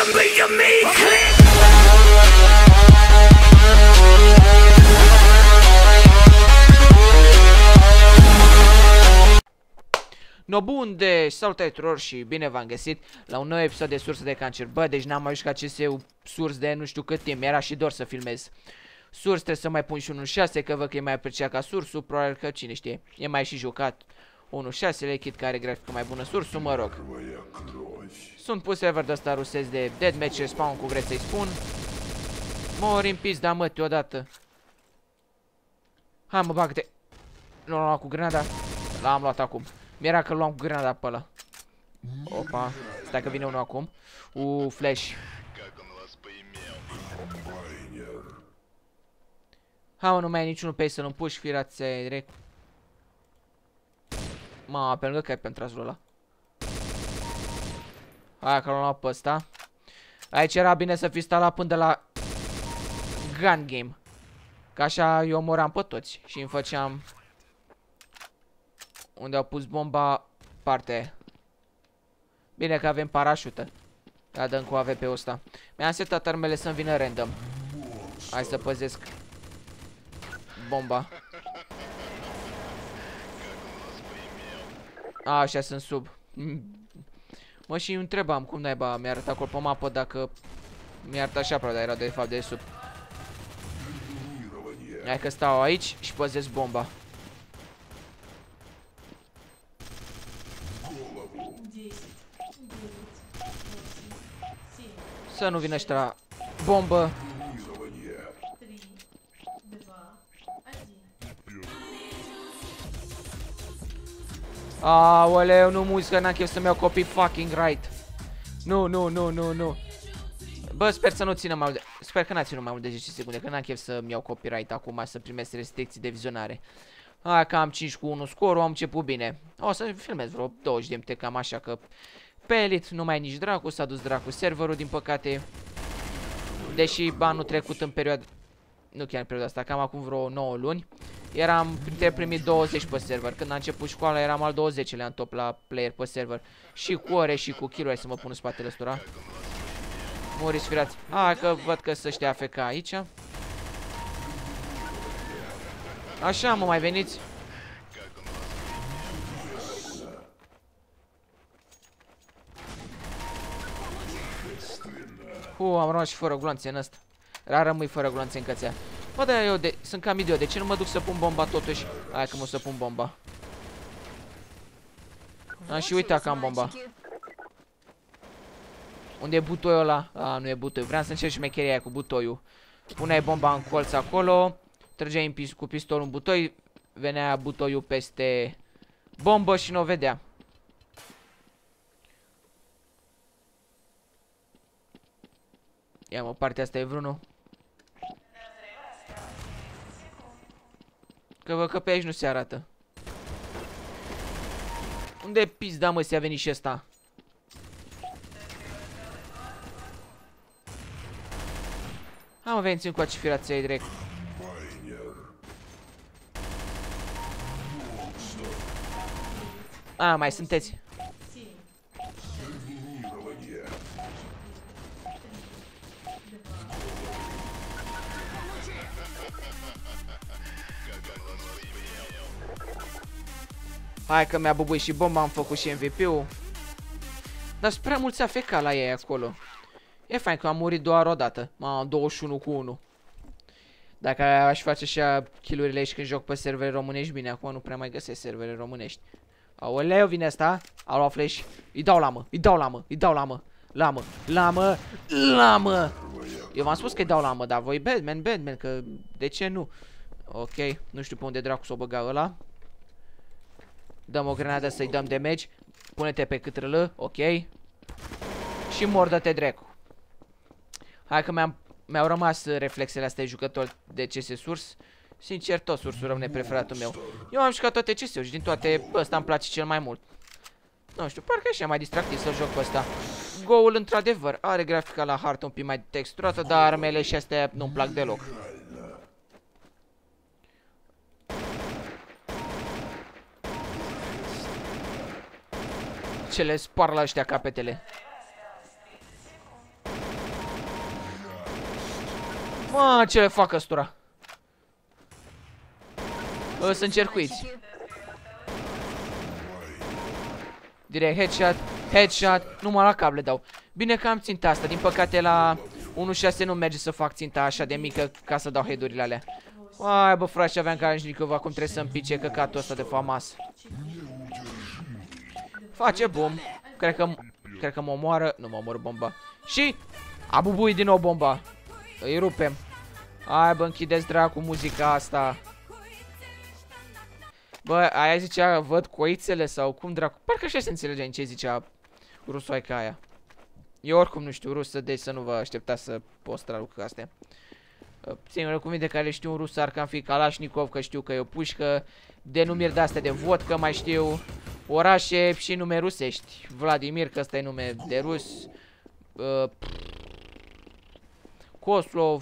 No, bun, deci salutare tuturor și bine v-am găsit la un nou episod de Sursă de Cancer. Bă, deci n-am mai jucat CS-ul Surs de nu știu cât timp, era și dor să filmez. Surs trebuie să mai pun și 1.6, că văd că e mai apreciat ca Sursul, probabil că cine știe, e mai și jucat 1.6, chit care are grafică mai bună Sursul, mă rog. Sunt pus server de ăsta rusesc de deathmatch, respawn, cum vreți să-i spun. Mori în pizda mătii odată. Hai mă, bagă-te. Nu l-am luat cu grenada, l-am luat acum. Mi-era că luam cu grenada pe ăla. Opa, stai că vine unul acum. Flash. Ha, mă, nu mai ai niciunul pe ei să-l împuși, firați direct. Ma, pe lângă că ai pentru azul ăla. Hai că l-am luat pe ăsta. Aici era bine să fi stat la până de la gun game. Că așa eu omoram pe toți și îmi făceam unde au pus bomba partea aia. Bine că avem parașută. Da, dăm cu AVP-ul ăsta. Mi-am setat armele să-mi vină random. Hai să păzesc bomba. A, așa sunt sub. Mă, și întrebam cum naiba mi-a arătat acolo pe mapă dacă mi-a arătat așa, dar era de fapt de sub. Hai că stau aici și păzesc bomba. Să nu vină ăștia la bombă. Aoleu, nu muzică, n-am chef să-mi iau copii fucking right. Nu. Bă, sper să nu țină mai mult de... Sper că n-a ținut mai mult de 10 secunde, că n-am chef să-mi iau copyright acum, să primesc restricții de vizionare. Hai că am 5 cu 1 scorul, am început bine. O să filmez vreo 20 de minute, cam așa, că pe Elite nu mai e nici dracu, s-a dus dracu serverul, din păcate. Deși anul trecut în perioada... Nu chiar în perioada asta, cam acum vreo 9 luni. Eram printre primii 20 pe server. Când a început școala eram al 20-lea în top la player pe server. Și cu ore și cu kill-uri, să mă pun în spatele ăstora. Muriți firați. Hai că văd că să știa AFK aici. Așa, mă, mai veniți. Am rămas și fără gloanțe în ăsta. Rămâi fără gloanțe în cățea. Bă, dar eu sunt cam idiot. De ce nu mă duc să pun bomba totuși? Hai că mă să pun bomba. Am și uitat că am bomba. Unde e butoiul ăla? Nu e butoi. Vreau să încerc șmecheria aia cu butoiul. Puneai bomba în colț acolo. Trăgeai cu pistolul în butoi. Venea butoiul peste bombă și nu o vedea. Ia mă, partea asta e vreunul. Că văd că pe aici nu se arată. Unde e pizda, mă, se-a venit și ăsta? Hai mă, veniți încoace, firați ai direct. Mai sunteți. Hai că mi-a bubuit și bomba, am făcut și MVP-ul. Dar sunt prea mulți AFK la ei acolo. E fain că am murit doar o dată. 21 cu 1. Dacă aș face așa kill-urile aici când joc pe servere românești, bine, acum nu prea mai găsesc servere românești. Aoleu, vine asta. A luat flash. Îi dau la mă. Eu v-am spus că îi dau la mă, dar voi Batman, că de ce nu? Ok, nu știu pe unde dracu s-o băga ăla. Dăm o grenadă să-i dăm damage. Pune-te pe câtrălă, ok. Și mordă-te dracu. Hai că mi-au rămas reflexele astea de jucător de CS Surs. Sincer, tot Sursul rămâne preferatul meu. Eu am jucat toate CS-uri și din toate ăsta îmi place cel mai mult. Nu știu, parcă așa mai distractiv să joc pe ăsta. Go-ul într-adevăr are grafica la hartă un pic mai texturată, dar armele și astea nu-mi plac deloc. Ce le spar la ăștia capetele. Mă, ce le fac ăstura? Sunt încercuiți. Direct headshot, headshot. Numai la cap le dau. Bine că am ținta asta. Din păcate la 1.6 nu merge să fac ținta așa de mică ca să dau head-urile alea. Ai bă frate, aveam Kalashnikov, acum trebuie să-mi pice căcatul ăsta de famas. Face boom. Cred că mă omoară. Nu mă omoară bomba. Și a bubuit din nou bomba. Îi rupem. Hai bă, închideți dracu muzica asta. Bă, aia zicea, văd coițele sau cum dracu. Parcă așa se înțelegea în ce zicea rusoaica aia. Eu oricum nu știu rusă, deci să nu vă așteptați să post traduc astea. Singurele cuvinte care știu în rusă ar cam fi Kalashnikov, că știu că e o pușcă, denumiri de-astea de vodcă, mai știu orașe și nume rusești. Vladimir, că ăsta e nume de rus. Koslov.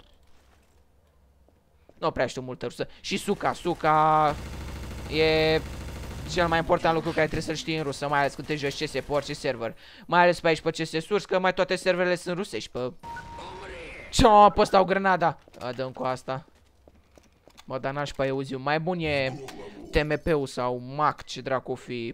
Nu prea știu multă rusă. Și Suca. Suca e cel mai important lucru care trebuie să-l știi în rusă, mai ales când te joci CS pe orice server. Mai ales pe aici pe CS Source, că mai toate serverele sunt rusești, pe... Ce-o, pe ăsta o grenada. Dăm cu asta. Mă, dar n-aș pe Euziu. Mai bun e TMP-ul sau MAC, ce dracu o fi.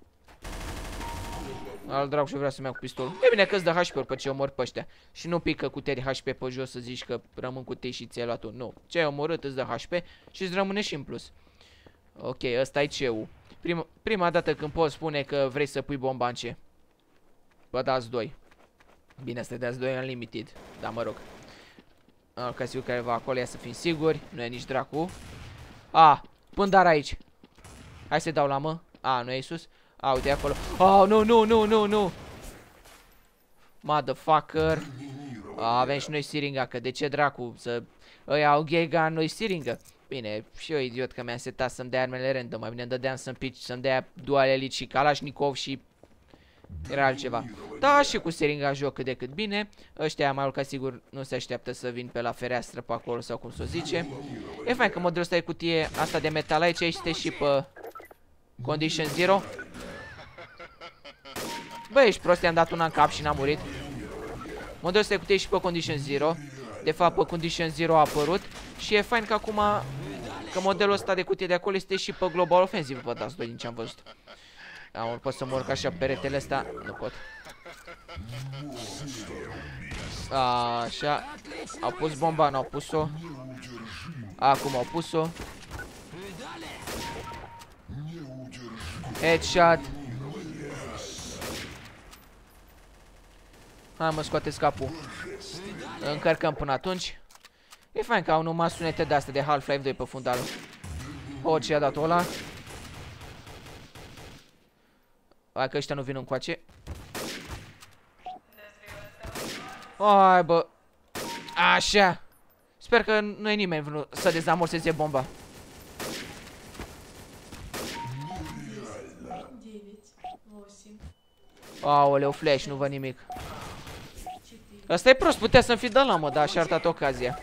Al dracu și vreau să-mi iau cu pistolul. E bine că-ți dă HP-uri pe ce omori pe ăștia. Și nu pică cu teri HP pe jos să zici că rămân cu tei și ți-ai luat tu. Nu. Ce ai omorât îți dă HP și îți rămâne și în plus. Ok, ăsta e CU. Prima dată când poți spune că vrei să pui bomba în ce. Bă, dați 2. Bine, să dați 2 unlimited. Da, mă rog. Ca sigur care va acolo, ia să fim siguri. Nu e nici dracu. Pândar aici. Hai să dau la mă. Nu e sus. Uite acolo. Nu. Motherfucker. Avem și noi siringa, că de ce dracu să... Ăia au ghega, noi siringă. Bine, și eu idiot că mi-am setat să-mi dea armele random. Mai bine îmi dădeam să-mi pici, să-mi dea Dual Elite și Kalashnikov și... Era altceva. Da, și cu seringa joc cât de cât bine. Ăștia mai mult ca sigur nu se așteaptă să vin pe la fereastră pe acolo sau cum să o zice. E fain că modelul ăsta e cutie asta de metal aici, este și pe Condition Zero. Bă, ești prost, i-am dat una în cap și n-am murit. Modelul ăsta e cutie și pe Condition Zero. De fapt, pe Condition Zero a apărut. Și e fain că acum, că modelul ăsta de cutie de acolo este și pe Global Offensive, vă dați 2 din ce am văzut. Pot să mă urc așa peretele ăsta? Nu pot. Așa. Au pus bomba, n-au pus-o. Acum au pus-o. Headshot. Hai mă, scoateți capul. Încărcăm până atunci. E fain că au numai sunete de-astea de Half-Life 2 pe fundal. Ce i-a dat-o ăla? Hai că ăștia nu vin încoace. Hai bă. Așa. Sper că nu e nimeni vrut să dezamorseze bomba. Aoleu, flash, nu văd nimic. Asta e prost, putea să-mi fi dat la mă, dar și-a arătat ocazia.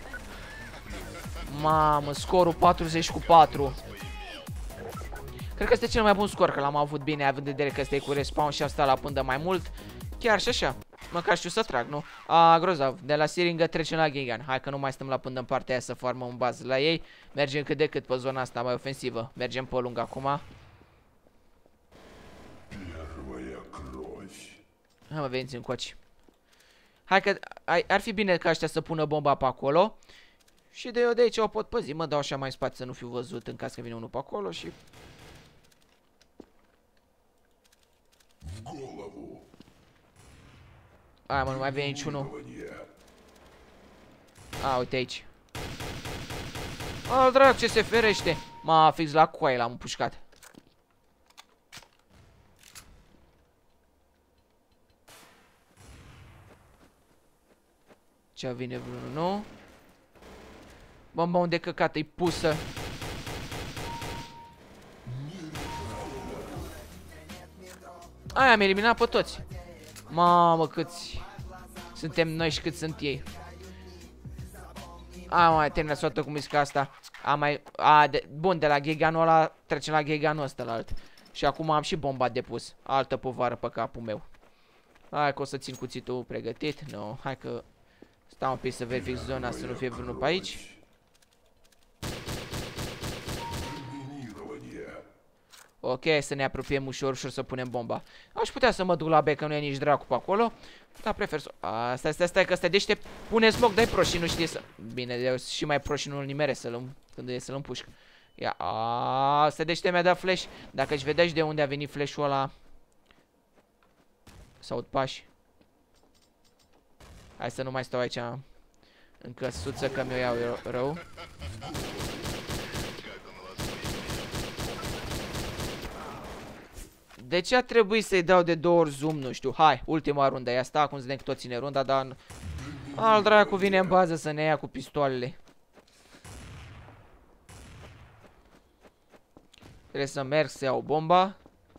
Mamă, scorul 40-4. Cred că este cel mai bun scor, că l-am avut bine, având în vedere că este cu respawn și am stat la pândă mai mult. Chiar și așa. Măcar știu să trag, nu? Grozav. De la siringă trecem la Gigan. Hai că nu mai stăm la pândă în partea aia să formăm un bază la ei. Mergem cât de cât pe zona asta mai ofensivă. Mergem pe lung acum. Hai mă, veniți încoace. Hai că ar fi bine ca ăștia să pună bomba pe acolo. Și de eu de aici o pot păzi. Mă dau așa mai spate să nu fiu văzut în caz că vine unul pe acolo și... Hai mă, nu mai vine niciunul. Uite aici. Drac, ce se ferește. Fix la coaie l-am împușcat. Ce vine vreunul nou? Bomba unde căcat e pusă. Am eliminat pe toți. Mamă, câți suntem noi și cât sunt ei. Mai terminat toată cu misca asta. Bun, de la Giganul ăla trecem la Giganul ăsta la alt. Și acum am și bomba de pus. Altă povară pe capul meu. Hai că o să țin cuțitul pregătit. Nu, hai că Stau un pic să verific zona, să nu fie vreunul pe aici. Ok, să ne apropiem ușor să punem bomba. Aș putea să mă duc la B, că nu e nici dracu pe acolo. Dar prefer să... Stai, că ăsta deștept. Pune smoke, dai prost și nu știe să... Bine, eu și mai prost și nu-l nimere când e să-l împușc. Ia, ăsta deștept mi-a dat flash. Dacă își vedea și de unde a venit flash-ul ăla. S-aud pași. Hai să nu mai stau aici în căsuță, că mi-o iau rău. De ce a trebuit să-i dau de 2 ori zoom? Nu știu. Hai, ultima rundă e asta. Acum vedem că tot ține runda, dar... Al dracu vine în bază să ne ia cu pistoalele. Trebuie să merg să iau bomba.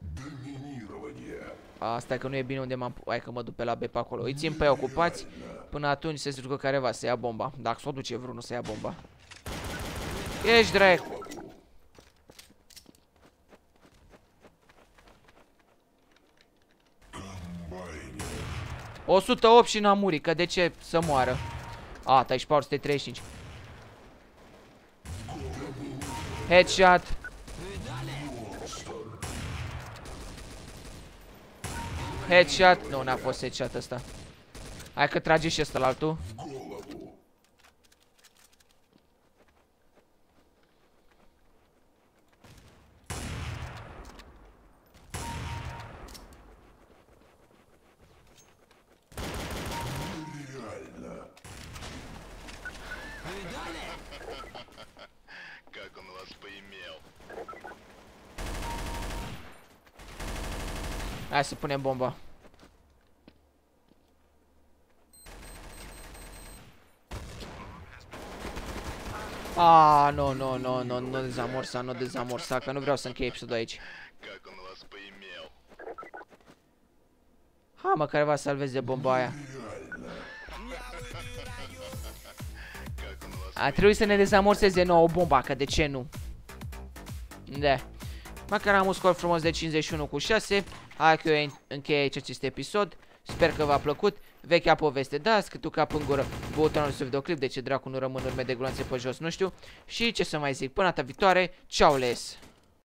Stai că nu e bine unde m-am... Hai că mă duc pe la B pe acolo. Îi țin pe ei ocupați. Până atunci se ducă careva să ia bomba. Dacă s-o duce vreunul să ia bomba. Ești dracu. O 108 și n-a murit, că de ce să moară? Tai 435. Headshot. Headshot. Nu, n-a fost headshot ăsta. Hai că trage și ăsta la altul. Hai să punem bomba. Nu dezamorsa, că nu vreau să închei episodul aici. Hai mă, careva salveze bomba aia. A trebuit să ne dezamorseze nouă bomba, că de ce nu? Da. Măcar am un scor frumos de 51-6. Hai că eu închei aici acest episod. Sper că v-a plăcut. Vechea poveste, da, scâtul cap în gură. Butonul de videoclip, de ce dracu nu rămân urme de gloanțe pe jos, nu știu. Și ce să mai zic, până data viitoare, ciao les!